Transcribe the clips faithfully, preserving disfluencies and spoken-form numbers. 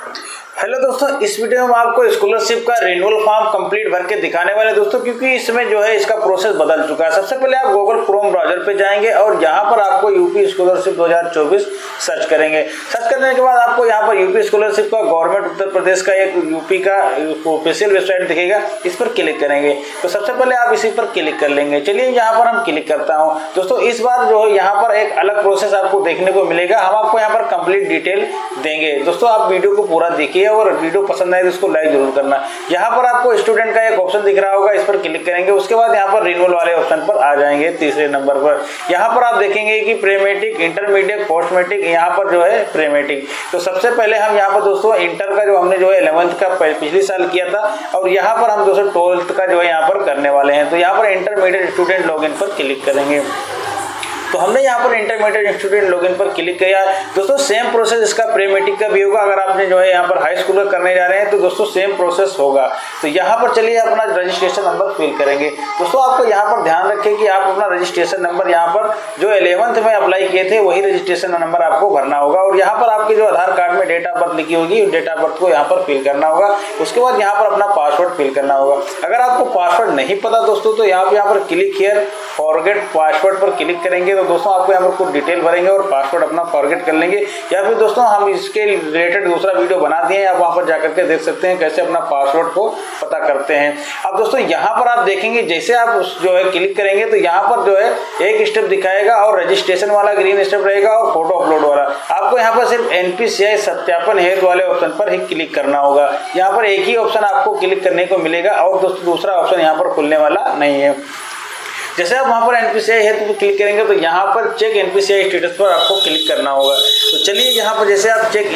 Hello दोस्तों, इस video में आपको स्कॉलरशिप का रिन्यूअल फॉर्म कंप्लीट भर के दिखाने वाले दोस्तों, क्योंकि इसमें जो है इसका प्रोसेस बदल चुका है। सबसे पहले आप गूगल क्रोम ब्राउजर पे जाएंगे और यहाँ पर आपको यूपी स्कॉलरशिप दो हज़ार चौबीस सर्च करेंगे। सर्च करने के बाद आपको यहाँ पर यूपी स्कॉलरशिप का गवर्नमेंट उत्तर प्रदेश का एक यूपी का ऑफिशियल वेबसाइट दिखेगा, इस पर क्लिक करेंगे। तो सबसे पहले आप इसी पर क्लिक कर लेंगे। चलिए यहाँ पर हम क्लिक करता हूँ। दोस्तों इस बार जो है यहाँ पर एक अलग प्रोसेस आपको देखने को मिलेगा। हम आपको यहाँ पर कंप्लीट डिटेल देंगे। दोस्तों आप वीडियो को पूरा देखिए और वीडियो पसंद आए तो उसको लाइक जरूर करना। यहाँ पर आपको स्टूडेंट का एक ऑप्शन दिख रहा होगा, इस पर क्लिक करेंगे। उसके बाद यहाँ पर रिन्यूअल वाले ऑप्शन पर आ जाएंगे तीसरे नंबर पर। यहाँ पर आप देखेंगे कि प्रीमेट्रिक, इंटरमीडिएट, पोस्ट मैट्रिक, यहाँ पर जो है प्रीमेट्रिक। तो सबसे पहले हम यहाँ पर दोस्तों इंटर का जो हमने जो है इलेवंथ का पिछले साल किया था और यहाँ पर हम दोस्तों ट्वेल्थ का जो है यहाँ पर करने वाले हैं। तो यहाँ पर इंटरमीडिएट स्टूडेंट लॉगिन पर क्लिक करेंगे। तो हमने यहाँ पर इंटरमीडिएट स्टूडेंट लॉगिन पर क्लिक किया। दोस्तों सेम प्रोसेस इसका प्रीमेट्रिक का भी होगा। अगर आपने जो है यहाँ पर हाई स्कूल का करने जा रहे हैं तो दोस्तों सेम प्रोसेस होगा। तो यहाँ पर चलिए अपना रजिस्ट्रेशन नंबर फिल करेंगे। दोस्तों आपको यहाँ पर ध्यान रखें कि आप अपना रजिस्ट्रेशन नंबर यहाँ पर जो इलेवंथ में अप्लाई किए थे वही रजिस्ट्रेशन नंबर आपको भरना होगा और यहाँ पर आपके जो आधार कार्ड में डेट ऑफ बर्थ लिखी होगी डेट ऑफ बर्थ को यहाँ पर फिल करना होगा। उसके बाद यहाँ पर अपना पासवर्ड फिल करना होगा। अगर आपको पासवर्ड नहीं पता दोस्तों तो यहाँ पर यहाँ पर क्लिक हियर फॉरगेट पासवर्ड पर क्लिक करेंगे। तो दोस्तों आपको यहाँ पर कुछ डिटेल भरेंगे और पासवर्ड अपना फॉरगेट कर लेंगे। या फिर दोस्तों हम इसके रिलेटेड दूसरा वीडियो बना दिए हैं, आप वहाँ पर जाकर के देख सकते हैं कैसे अपना पासवर्ड को पता करते हैं। अब दोस्तों यहाँ पर आप देखेंगे जैसे आप जो है क्लिक करेंगे तो यहाँ पर जो है एक स्टेप दिखाएगा और रजिस्ट्रेशन वाला ग्रीन स्टेप रहेगा और फोटो अपलोड वाला। आपको यहाँ पर सिर्फ एनपीसीआई सत्यापन हेतु वाले ऑप्शन पर ही क्लिक करना होगा। यहाँ पर एक ही ऑप्शन आपको क्लिक करने को मिलेगा और दोस्तों दूसरा ऑप्शन यहाँ पर खुलने वाला नहीं है। जैसे आप वहाँ पर एनपीसीआई है तो क्लिक करेंगे तो यहाँ पर चेक एनपीसीआई स्टेटस पर आपको क्लिक करना होगा। तो चलिए यहाँ पर जैसे आप चेक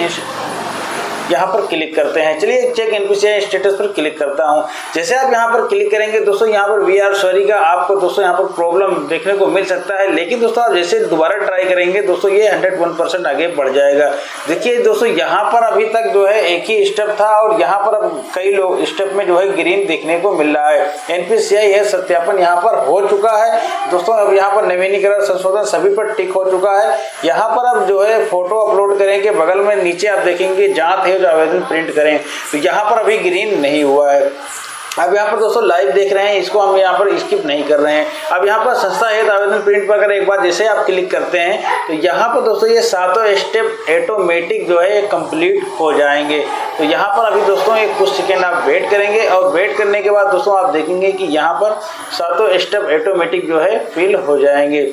यहाँ पर क्लिक करते हैं। चलिए चेक एनपीसीआई स्टेटस पर क्लिक करता हूँ। जैसे आप यहाँ पर क्लिक करेंगे दोस्तों यहाँ पर वी आर सॉरी का आपको दोस्तों यहाँ पर प्रॉब्लम देखने को मिल सकता है, लेकिन दोस्तों आप जैसे दोबारा ट्राई करेंगे दोस्तों ये हंड्रेड वन परसेंट आगे बढ़ जाएगा। देखिए दोस्तों यहाँ पर अभी तक जो है एक ही स्टेप था और यहाँ पर अब कई लोग स्टेप में जो है ग्रीन देखने को मिल रहा है। एनपीसीआई है सत्यापन यहाँ पर हो चुका है दोस्तों। अब यहाँ पर नवीनीकरण संशोधन सभी पर टिक हो चुका है। यहाँ पर अब जो है फोटो अपलोड करेंगे, बगल में नीचे आप देखेंगे जांच है जो आवेदन प्रिंट करें, तो यहाँ पर अभी ग्रीन नहीं हुआ है। अब यहाँ पर दोस्तों लाइव देख रहे हैं, इसको हम यहाँ पर स्किप नहीं कर रहे हैं। अब यहाँ पर संस्था हेतु आवेदन प्रिंट पर अगर एक बार जैसे आप क्लिक करते हैं तो यहाँ पर दोस्तों ये सातों स्टेप ऑटोमेटिक जो है कंप्लीट हो जाएंगे। तो यहाँ पर अभी दोस्तों एक कुछ सेकेंड आप वेट करेंगे और वेट करने के बाद दोस्तों आप देखेंगे कि यहाँ पर सातों स्टेप ऑटोमेटिक जो है फिल हो जाएंगे।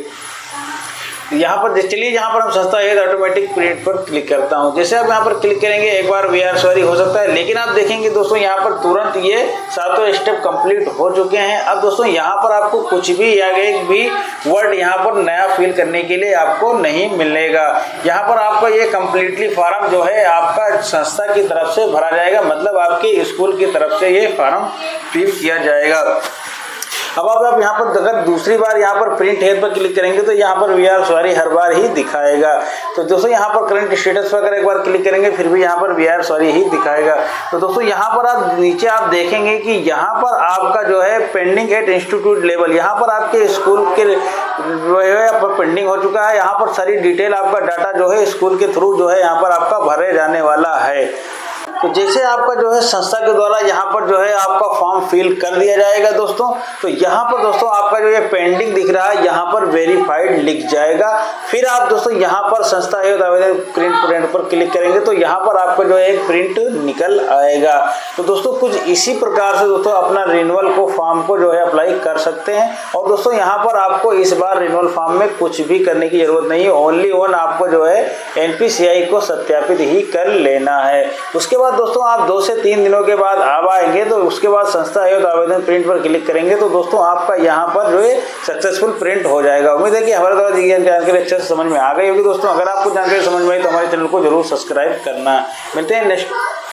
यहाँ पर चलिए यहाँ पर हम संस्था है ऑटोमेटिक प्रिंट पर क्लिक करता हूँ। जैसे आप यहाँ पर क्लिक करेंगे एक बार वी आर सॉरी हो सकता है, लेकिन आप देखेंगे दोस्तों यहाँ पर तुरंत ये सातों स्टेप कंप्लीट हो चुके हैं। अब दोस्तों यहाँ पर आपको कुछ भी या एक भी वर्ड यहाँ पर नया फिल करने के लिए आपको नहीं मिलेगा। यहाँ पर आपका ये कम्प्लीटली फॉर्म जो है आपका संस्था की तरफ से भरा जाएगा, मतलब आपके स्कूल की तरफ से ये फॉर्म फिल किया जाएगा। अब आप आप यहाँ पर अगर दूसरी बार यहाँ पर प्रिंट हेड पर क्लिक करेंगे तो यहाँ पर वी आर सॉरी हर बार ही दिखाएगा। तो दोस्तों यहाँ पर करंट स्टेटस पर अगर एक बार क्लिक करेंगे फिर भी यहाँ पर वी आर सॉरी ही दिखाएगा। तो दोस्तों यहाँ पर आप नीचे आप देखेंगे कि यहाँ पर आपका जो है पेंडिंग एट इंस्टीट्यूट लेवल, यहाँ पर आपके स्कूल के जो है पेंडिंग हो चुका है। यहाँ पर सारी डिटेल आपका डाटा जो है स्कूल के थ्रू जो है यहाँ पर आपका भरे जाने वाला है। तो जैसे आपका जो है संस्था के द्वारा यहाँ पर जो है आपका फॉर्म फिल कर दिया जाएगा दोस्तों, तो यहाँ पर दोस्तों आपका जो ये पेंडिंग दिख रहा है यहाँ पर वेरीफाइड लिख जाएगा। फिर आप दोस्तों यहाँ पर संस्था हेतु आवेदन प्रिंट प्रिंट पर क्लिक करेंगे तो यहाँ पर आपका जो है एक प्रिंट निकल आएगा। तो दोस्तों कुछ इसी प्रकार से दोस्तों अपना रिन्यूअल को फॉर्म को जो है अप्लाई कर सकते हैं। और दोस्तों यहाँ पर आपको इस बार रिन्यूअल फॉर्म में कुछ भी करने की जरूरत नहीं है, ओनली वन आपको जो है एनपीसीआई को सत्यापित ही कर लेना है। उसके बाद दोस्तों आप दो से तीन दिनों के बाद अब आएंगे तो उसके बाद संस्था हेतु आवेदन प्रिंट पर क्लिक करेंगे तो दोस्तों आपका यहाँ पर जो है सक्सेसफुल प्रिंट हो जाएगा। उम्मीद है कि हमारे द्वारा दी गई जानकारी अच्छे से समझ में आ गई होगी। दोस्तों अगर आपको जानकारी समझ में आई तो हमारे चैनल को जरूर सब्सक्राइब करना। मिलते हैं नेक्स्ट